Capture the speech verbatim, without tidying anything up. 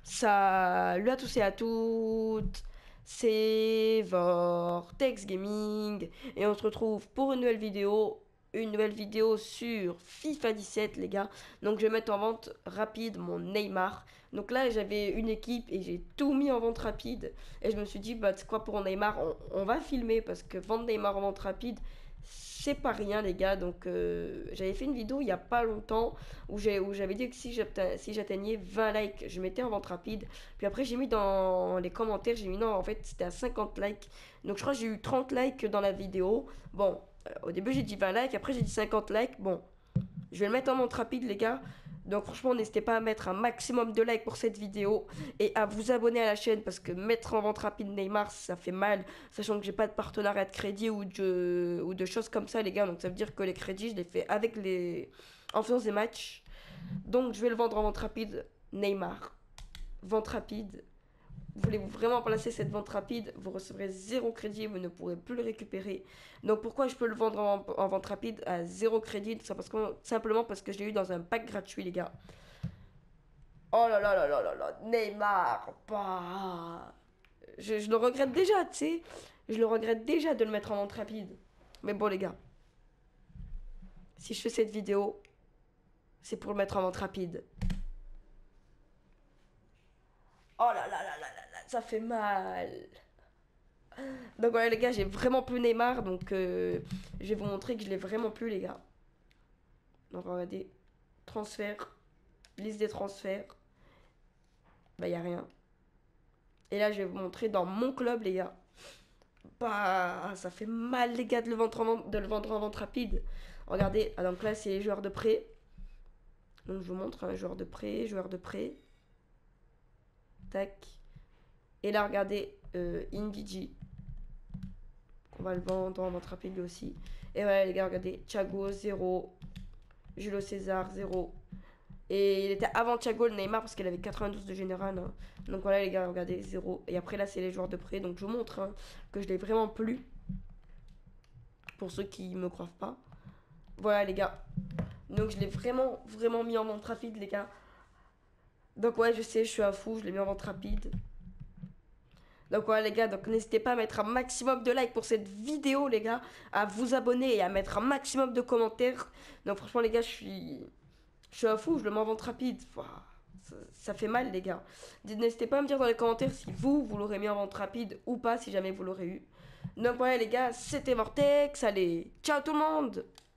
Salut à tous et à toutes, c'est Vortex Gaming et on se retrouve pour une nouvelle vidéo, une nouvelle vidéo sur FIFA dix-sept les gars. Donc je vais mettre en vente rapide mon Neymar. Donc là j'avais une équipe et j'ai tout mis en vente rapide et je me suis dit bah c'est quoi pour Neymar, on, on va filmer parce que vendre Neymar en vente rapide c'est pas rien les gars. Donc euh, j'avais fait une vidéo il y a pas longtemps où j'ai où j'avais dit que si j'atteignais si j'atteignais vingt likes je mettais en vente rapide. Puis après j'ai mis dans les commentaires, j'ai mis non en fait c'était à cinquante likes. Donc je crois que j'ai eu trente likes dans la vidéo. Bon, euh, au début j'ai dit vingt likes, après j'ai dit cinquante likes. Bon, je vais le mettre en vente rapide les gars. Donc franchement n'hésitez pas à mettre un maximum de likes pour cette vidéo et à vous abonner à la chaîne parce que mettre en vente rapide Neymar ça fait mal, sachant que j'ai pas de partenariat de crédit ou de, ou de choses comme ça les gars. Donc ça veut dire que les crédits je les fais avec les en faisant des matchs. Donc je vais le vendre en vente rapide Neymar. Vente rapide. Voulez-vous vraiment placer cette vente rapide? Vous recevrez zéro crédit et vous ne pourrez plus le récupérer. Donc pourquoi je peux le vendre en, en vente rapide à zéro crédit? Tout ça parce que, simplement parce que je l'ai eu dans un pack gratuit les gars. Oh là là là là là là, Neymar, bah, je, je le regrette déjà, tu sais. Je le regrette déjà de le mettre en vente rapide. Mais bon les gars, si je fais cette vidéo, c'est pour le mettre en vente rapide. Oh là là là là là là, ça fait mal. Donc voilà les gars, j'ai vraiment plus Neymar, donc euh, je vais vous montrer que je l'ai vraiment plus les gars. Donc regardez, transfert, liste des transferts, bah y a rien. Et là je vais vous montrer dans mon club les gars. Bah ça fait mal les gars de le vendre en vente, de le vendre en vente rapide. Regardez, ah, donc là c'est les joueurs de prêt. Donc je vous montre un hein, joueur de prêt, joueur de prêt. Tac. Et là regardez, euh, Indigi. On va le vendre en vente rapide lui aussi. Et voilà les gars, regardez, Thiago zéro, Julio César zéro. Et il était avant Thiago le Neymar parce qu'il avait quatre-vingt-douze de général. Hein. Donc voilà les gars, regardez, zéro. Et après là c'est les joueurs de prêt. Donc je vous montre hein, que je l'ai vraiment plus. Pour ceux qui me croient pas. Voilà les gars. Donc je l'ai vraiment, vraiment mis en vente rapide les gars. Donc ouais je sais, je suis un fou, je l'ai mis en vente rapide. Donc voilà les gars, donc n'hésitez pas à mettre un maximum de likes pour cette vidéo les gars, à vous abonner et à mettre un maximum de commentaires. Donc franchement les gars, je suis je suis un fou, je le mets en vente rapide. Ouah, ça, ça fait mal les gars. N'hésitez pas à me dire dans les commentaires si vous, vous l'aurez mis en vente rapide ou pas, si jamais vous l'aurez eu. Donc voilà les gars, c'était Vortex, allez, ciao tout le monde!